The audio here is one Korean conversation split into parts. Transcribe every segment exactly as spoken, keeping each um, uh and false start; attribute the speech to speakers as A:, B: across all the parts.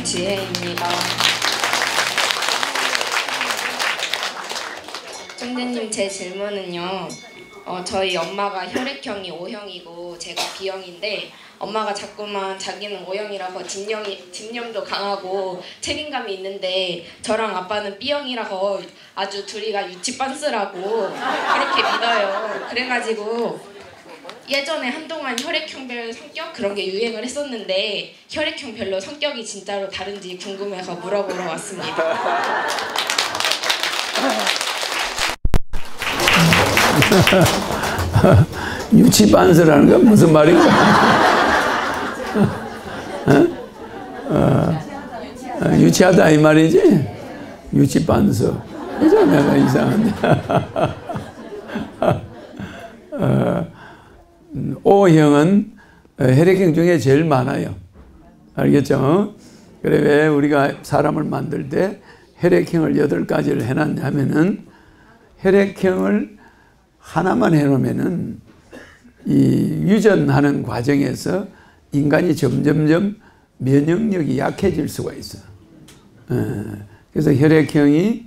A: 지혜입니다. 총재님, 제 질문은요. 어, 저희 엄마가 혈액형이 O형이고 제가 B형인데 엄마가 자꾸만 자기는 O형이라서 집념이, 집념도 강하고 책임감이 있는데 저랑 아빠는 B형이라서 아주 둘이가 유치빤스라고 그렇게 믿어요. 그래가지고 예전에 한동안 혈액형별 성격 그런 게 유행을 했었는데 혈액형별로 성격이 진짜로 다른지 궁금해서 물어보러 왔습니다.
B: 유치반스라는 건 무슨 말인가? 어? 어, 유치하다 이 말이지? 유치반스. 이제 내가 이상한데. 어, O형은 혈액형 중에 제일 많아요. 알겠죠? 그래 왜 우리가 사람을 만들 때 혈액형을 여덟 가지를 해놨냐면은 혈액형을 하나만 해놓으면은 이 유전하는 과정에서 인간이 점점점 면역력이 약해질 수가 있어. 그래서 혈액형이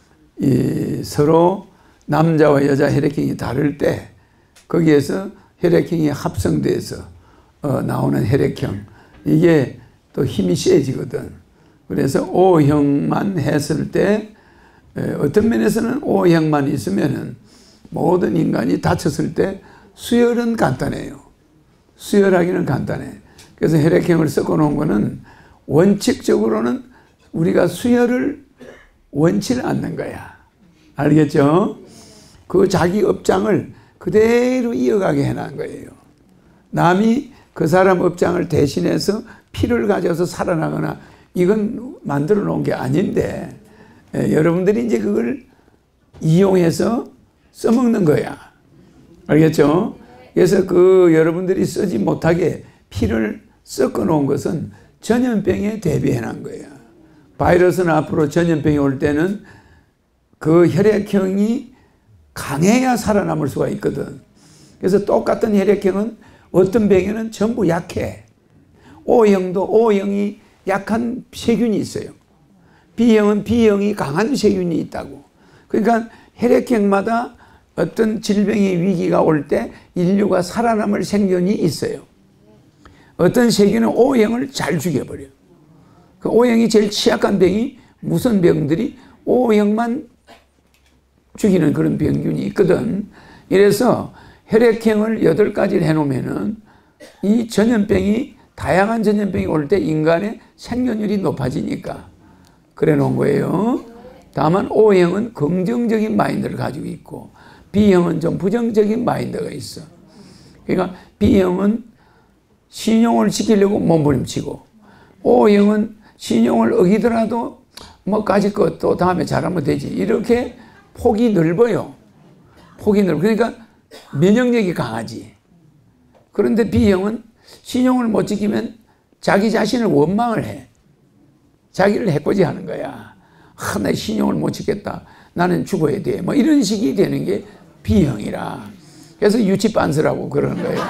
B: 이 서로 남자와 여자 혈액형이 다를 때 거기에서 혈액형이 합성돼서 어 나오는 혈액형 이게 또 힘이 세지거든. 그래서 O형만 했을 때 어떤 면에서는 O형만 있으면은 모든 인간이 다쳤을 때 수혈은 간단해요. 수혈하기는 간단해. 그래서 혈액형을 섞어 놓은 거는 원칙적으로는 우리가 수혈을 원치를 않는 거야. 알겠죠? 그 자기 업장을 그대로 이어가게 해놓은 거예요. 남이 그 사람 업장을 대신해서 피를 가져서 살아나거나 이건 만들어 놓은 게 아닌데 예, 여러분들이 이제 그걸 이용해서 써먹는 거야. 알겠죠? 그래서 그 여러분들이 쓰지 못하게 피를 섞어 놓은 것은 전염병에 대비해 놓은 거예요. 바이러스는 앞으로 전염병이 올 때는 그 혈액형이 강해야 살아남을 수가 있거든. 그래서 똑같은 혈액형은 어떤 병에는 전부 약해. O형도 O형이 약한 세균이 있어요. B형은 B형이 강한 세균이 있다고. 그러니까 혈액형마다 어떤 질병의 위기가 올 때 인류가 살아남을 생존이 있어요. 어떤 세균은 O형을 잘 죽여버려. 그 O형이 제일 취약한 병이 무슨 병들이 O형만 죽이는 그런 병균이 있거든. 이래서 혈액형을 여덟 가지를 해놓으면은 이 전염병이 다양한 전염병이 올 때 인간의 생존율이 높아지니까 그래 놓은 거예요. 다만 O형은 긍정적인 마인드를 가지고 있고 B형은 좀 부정적인 마인드가 있어. 그러니까 B형은 신용을 지키려고 몸부림치고 O형은 신용을 어기더라도 뭐 가질 것도 다음에 잘하면 되지. 이렇게 폭이 넓어요. 폭이 넓어. 그러니까 면역력이 강하지. 그런데 B형은 신용을 못 지키면 자기 자신을 원망을 해. 자기를 해코지하는 거야. 아, 나 신용을 못 지켰다. 나는 죽어야 돼. 뭐 이런 식이 되는 게 B형이라. 그래서 유치반스라고 그러는 거예요.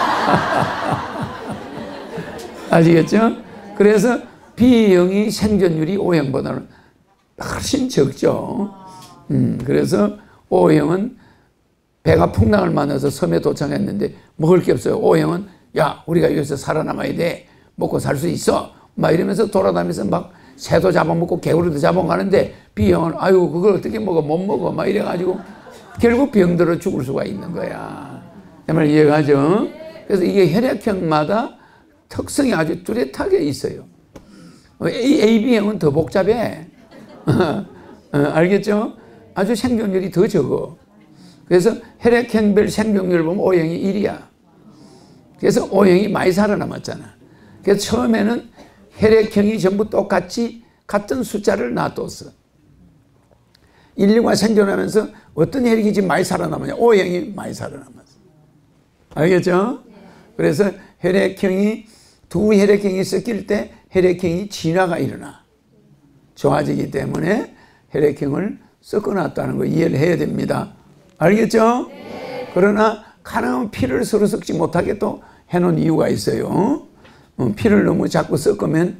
B: 아시겠죠? 그래서 B형이 생존율이 O형보다는 훨씬 적죠. 음, 그래서 O형은 배가 풍랑을 만나서 섬에 도착했는데 먹을 게 없어요. O형은 야, 우리가 여기서 살아남아야 돼. 먹고 살 수 있어. 막 이러면서 돌아다니면서 막 새도 잡아먹고 개구리도 잡아가는데 B형은 아유 그걸 어떻게 먹어 못 먹어 막 이래가지고 결국 병들어 죽을 수가 있는 거야. 내 말 이해가죠? 그래서 이게 혈액형마다 특성이 아주 뚜렷하게 있어요. 에이비형은 더 복잡해. 어, 알겠죠? 아주 생존율이 더 적어. 그래서 혈액형별 생존율 보면 O형이 일이야. 그래서 O형이 많이 살아남았잖아. 그래서 처음에는 혈액형이 전부 똑같이 같은 숫자를 놔뒀어. 인류가 생존하면서 어떤 혈액이 지금 많이 살아남았냐? O형이 많이 살아남았어. 알겠죠? 그래서 혈액형이 두 혈액형이 섞일 때 혈액형이 진화가 일어나. 좋아지기 때문에 혈액형을 섞어놨다는 거 이해를 해야 됩니다. 알겠죠? 네. 그러나 가능하면 피를 서로 섞지 못하게 또 해놓은 이유가 있어요. 어, 피를 너무 자꾸 섞으면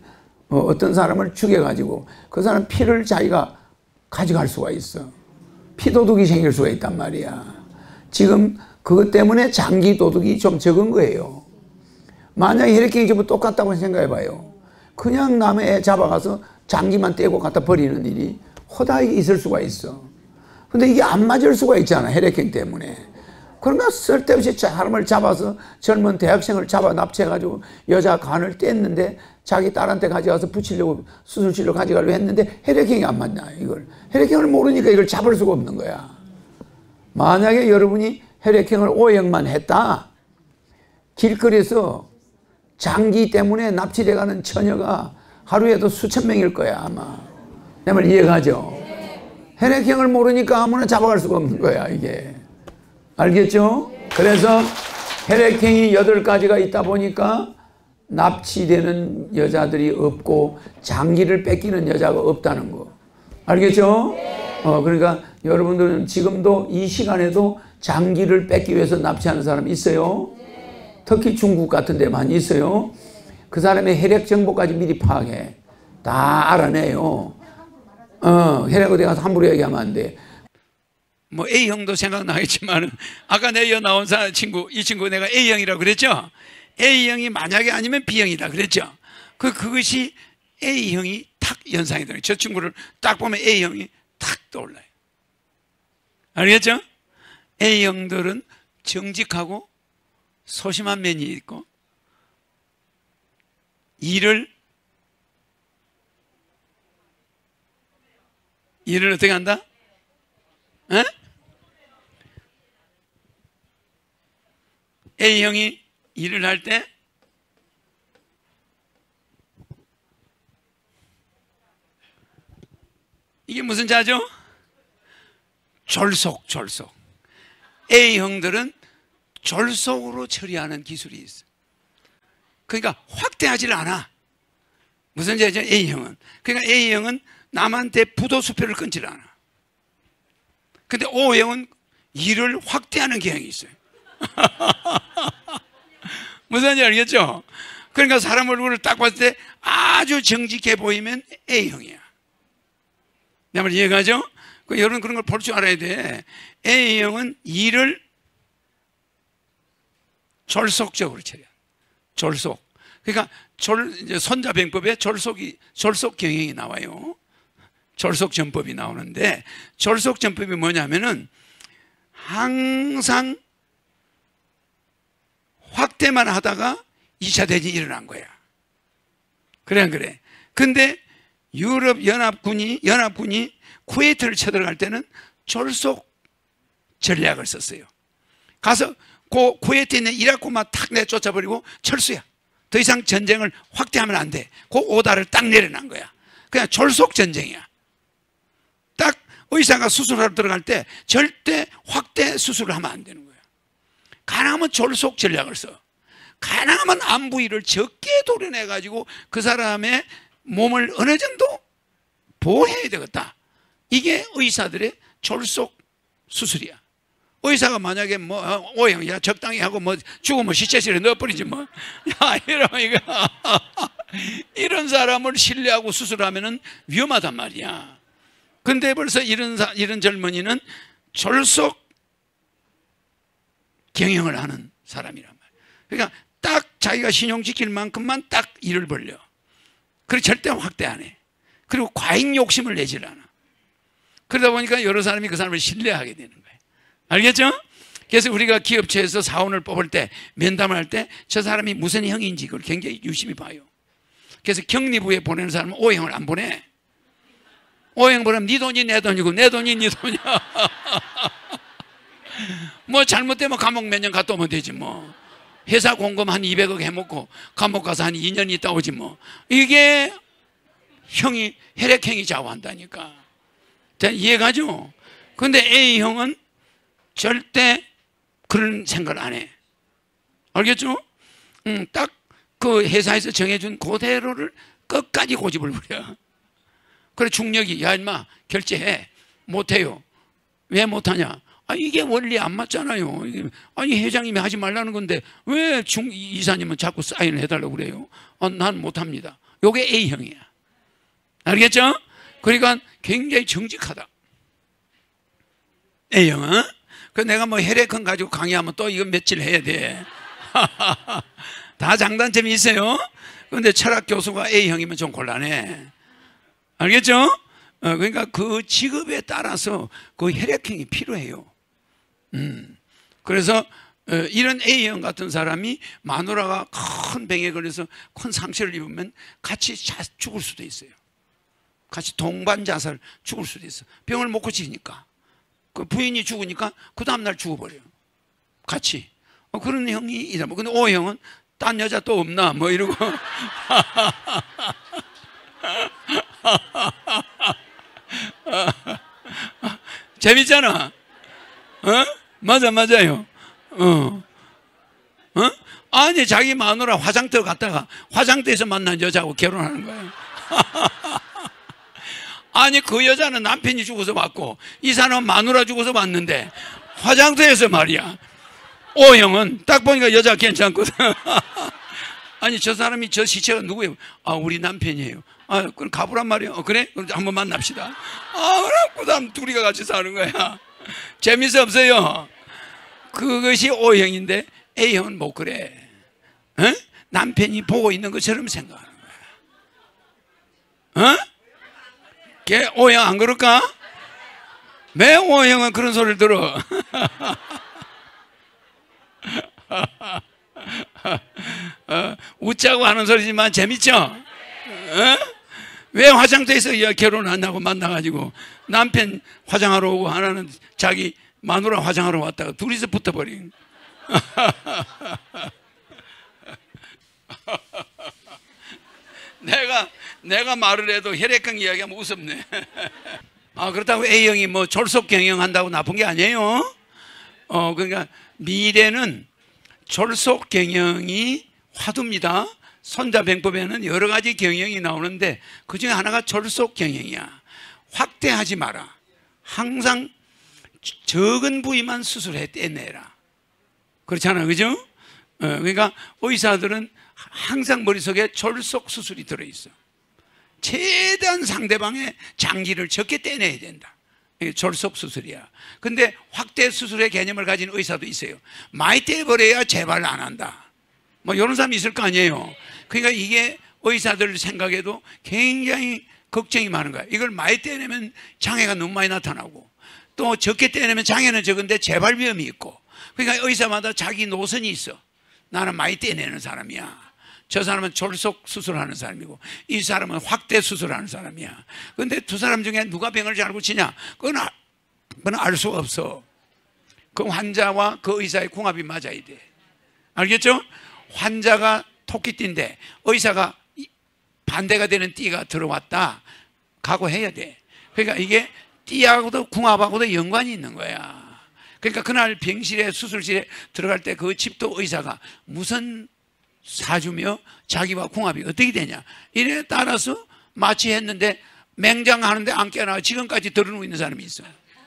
B: 어, 어떤 사람을 죽여가지고 그 사람 피를 자기가 가져갈 수가 있어. 피도둑이 생길 수가 있단 말이야. 지금 그것 때문에 장기 도둑이 좀 적은 거예요. 만약에 혈액형이 전부 똑같다고 생각해봐요. 그냥 남의 애 잡아가서 장기만 떼고 갖다 버리는 일이 허다하게 있을 수가 있어. 근데 이게 안 맞을 수가 있잖아, 혈액형 때문에. 그러니까 쓸데없이 사람을 잡아서 젊은 대학생을 잡아 납치해가지고 여자 간을 뗐는데 자기 딸한테 가져가서 붙이려고 수술실로 가져가려고 했는데 혈액형이 안 맞냐, 이걸. 혈액형을 모르니까 이걸 잡을 수가 없는 거야. 만약에 여러분이 혈액형을 O형만 했다, 길거리에서 장기 때문에 납치돼가는 처녀가 하루에도 수천 명일 거야, 아마. 내 말 이해가죠? 혈액형을 모르니까 아무나 잡아갈 수가 없는 거야, 이게. 알겠죠? 그래서 혈액형이 여덟 가지가 있다 보니까 납치되는 여자들이 없고 장기를 뺏기는 여자가 없다는 거. 알겠죠? 어, 그러니까 여러분들은 지금도 이 시간에도 장기를 뺏기 위해서 납치하는 사람 있어요? 특히 중국 같은 데 많이 있어요. 그 사람의 혈액 정보까지 미리 파악해. 다 알아내요. 어, 혈액 어디 가서 함부로 얘기하면 안 돼. 뭐 A형도 생각나겠지만 아까 내가 나온 친구, 이 친구 내가 A형이라고 그랬죠? A형이 만약에 아니면 B형이다 그랬죠? 그, 그것이 A형이 탁 연상이 되는 거예요. 저 친구를 딱 보면 A형이 탁 떠올라요. 알겠죠? A형들은 정직하고 소심한 면이 있고 일을 일을 어떻게 한다? 에? A형이 일을 할 때 이게 무슨 자죠? 졸속, 졸속. A형들은 졸속으로 처리하는 기술이 있어. 그러니까 확대하지 않아. 무슨 자죠? A형은. 그러니까 A형은 남한테 부도수표를 끊지 않아. 근데 O형은 일을 확대하는 경향이 있어요. 무슨 말인지 알겠죠? 그러니까 사람 얼굴을 딱 봤을 때 아주 정직해 보이면 A형이야. 내 말 이해가죠? 그 여러분 그런 걸 볼 줄 알아야 돼. A형은 일을 졸속적으로 처리해. 졸속. 그러니까 졸, 이제 손자병법에 졸속이, 졸속 경영이 나와요. 졸속전법이 나오는데, 졸속전법이 뭐냐면은 항상 확대만 하다가 이 차 대전이 일어난 거야. 그래, 안 그래? 근데 유럽 연합군이, 연합군이 쿠웨이트를 쳐들어갈 때는 졸속 전략을 썼어요. 가서 그 쿠웨이트에 있는 이라크만 탁 내쫓아버리고 철수야. 더 이상 전쟁을 확대하면 안 돼. 그 오다를 딱 내려놓은 거야. 그냥 졸속 전쟁이야. 딱 의사가 수술하러 들어갈 때 절대 확대 수술을 하면 안 되는 거야. 가능하면 졸속 전략을 써. 가능하면 안 부위를 적게 도려내가지고 그 사람의 몸을 어느 정도 보호해야 되겠다. 이게 의사들의 졸속 수술이야. 의사가 만약에 뭐 O형 야 적당히 하고 뭐 죽으면 시체실에 넣어버리지 뭐. 야 이러면 이거 이런 사람을 신뢰하고 수술하면은 위험하단 말이야. 근데 벌써 이런 사, 이런 젊은이는 졸속 경영을 하는 사람이란 말이야. 그러니까 딱 자기가 신용 지킬 만큼만 딱 일을 벌려. 그리고 절대 확대 안 해. 그리고 과잉 욕심을 내질 않아. 그러다 보니까 여러 사람이 그 사람을 신뢰하게 되는 거예요. 알겠죠? 그래서 우리가 기업체에서 사원을 뽑을 때, 면담을 할 때 저 사람이 무슨 형인지 그걸 굉장히 유심히 봐요. 그래서 격리부에 보내는 사람은 O형을 안 보내. O형 보내면 네 돈이 내 돈이고 내 돈이 네 돈이야. 뭐 잘못되면 감옥 몇 년 갔다 오면 되지 뭐. 회사 공금 한 이백억 해먹고 감옥 가서 한 이 년 있다 오지 뭐. 이게 형이 혈액형이 좌우한다니까. 자, 이해가죠? 근데 A형은 절대 그런 생각을 안 해. 알겠죠? 음, 딱 그 회사에서 정해준 그대로를 끝까지 고집을 부려. 그래 중력이 야 인마 결제해. 못해요. 왜 못하냐? 아, 이게 원리 안 맞잖아요. 아니 회장님이 하지 말라는 건데 왜 중 이사님은 자꾸 사인을 해달라고 그래요? 아, 난 못합니다. 요게 A형이야. 알겠죠? 그러니까 굉장히 정직하다. A형은. 그 내가 뭐 혈액형 가지고 강의하면 또 이거 며칠 해야 돼. 다 장단점이 있어요. 그런데 철학 교수가 A형이면 좀 곤란해. 알겠죠? 어, 그러니까 그 직업에 따라서 그 혈액형이 필요해요. 음. 그래서 어, 이런 A형 같은 사람이 마누라가 큰 병에 걸려서 큰 상처를 입으면 같이 자, 죽을 수도 있어요. 같이 동반 자살 죽을 수도 있어. 병을 못 고치니까. 그 부인이 죽으니까 그 다음날 죽어버려요. 같이. 어, 그런 형이 있다. 근데 O형은 딴 여자 또 없나? 뭐 이러고. 재밌잖아. 어? 맞아, 맞아요. 어. 어? 아니, 자기 마누라 화장터 갔다가 화장터에서 만난 여자하고 결혼하는 거예요. 아니, 그 여자는 남편이 죽어서 봤고, 이 사람은 마누라 죽어서 봤는데, 화장터에서 말이야. O형은 딱 보니까 여자 괜찮거든. 아니, 저 사람이 저 시체가 누구예요? 아, 우리 남편이에요. 아, 그럼 가보란 말이에요. 어, 그래? 그럼 한번 만납시다. 아, 그래? 그 다음 둘이가 같이 사는 거야. 재밌어 없어요? 그것이 O형인데 A형은 못 그래. 어? 남편이 보고 있는 것처럼 생각하는 거야. 어? 걔 O형 안 그럴까? 왜 O형은 그런 소리를 들어? 어, 웃자고 하는 소리지만 재밌죠? 어? 왜 화장터에서 결혼한다고 만나가지고 남편 화장하러 오고 하나는 자기 마누라 화장하러 왔다가 둘이서 붙어버린. 내가 내가 말을 해도 혈액형 이야기하면 웃었네. 아, 그렇다고 A형이 뭐 졸속 경영한다고 나쁜 게 아니에요. 어, 그러니까 미래는 졸속 경영이 화두입니다. 손자병법에는 여러 가지 경영이 나오는데 그 중에 하나가 졸속 경영이야. 확대하지 마라. 항상 적은 부위만 수술해 떼내라. 그렇잖아, 그죠? 어, 그러니까 의사들은 항상 머릿속에 졸속 수술이 들어있어. 최대한 상대방의 장기를 적게 떼내야 된다. 이게 졸속 수술이야. 근데 확대 수술의 개념을 가진 의사도 있어요. 많이 떼버려야 재발 안 한다. 뭐 이런 사람이 있을 거 아니에요. 그러니까 이게 의사들 생각에도 굉장히 걱정이 많은 거야. 이걸 많이 떼내면 장애가 너무 많이 나타나고, 또 적게 떼내면 장애는 적은데 재발 위험이 있고. 그러니까 의사마다 자기 노선이 있어. 나는 많이 떼내는 사람이야. 저 사람은 졸속 수술하는 사람이고, 이 사람은 확대 수술하는 사람이야. 그런데 두 사람 중에 누가 병을 잘 고치냐? 그건, 아, 그건 알 수가 없어. 그 환자와 그 의사의 궁합이 맞아야 돼. 알겠죠? 환자가 토끼띠인데 의사가 반대가 되는 띠가 들어왔다. 각오해야 돼. 그러니까 이게 띠하고도 궁합하고도 연관이 있는 거야. 그러니까 그날 병실에 수술실에 들어갈 때 그 집도 의사가 무슨 사주며 자기와 궁합이 어떻게 되냐, 이에 따라서 마취했는데 맹장하는데 안 깨어나고 지금까지 들어누고 있는 사람이 있어요.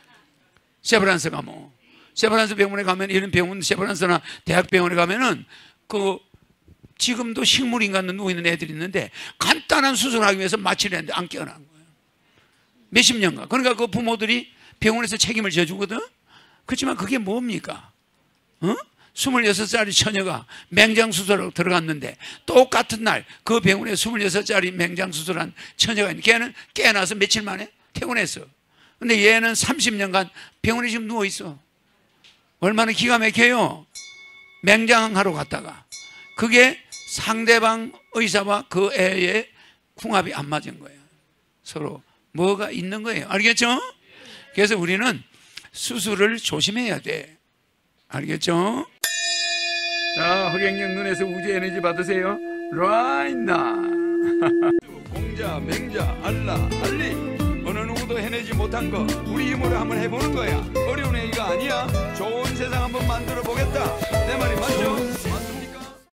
B: 세브란스 가면, 세브란스 병원에 가면, 이런 병원 세브란스나 대학병원에 가면은 그 지금도 식물인간으로 누워있는 애들이 있는데 간단한 수술하기 위해서 마취를 했는데 안 깨어난 거예요. 몇십 년간. 그러니까 그 부모들이 병원에서 책임을 져주거든. 그렇지만 그게 뭡니까? 어? 스물여섯 살짜리 처녀가 맹장수술하러 들어갔는데 똑같은 날 그 병원에 스물여섯 살짜리 맹장수술한 처녀가 있는데 걔는 깨어나서 며칠 만에 퇴원했어. 근데 얘는 삼십 년간 병원에 지금 누워있어. 얼마나 기가 막혀요. 맹장하러 갔다가 그게 상대방 의사와 그 애의 궁합이 안 맞은 거예요. 서로 뭐가 있는 거예요. 알겠죠? 그래서 우리는 수술을 조심해야 돼. 알겠죠? 자, 허경영 눈에서 우주 에너지 받으세요. right now. 공자, 맹자, 알라, 알리. 어느 누구도 해내지 못한 거 우리 힘으로 한번 해보는 거야. 어려운 얘기가 아니야. 좋은 세상 한번 만들어 보겠다. 내 말이 맞죠?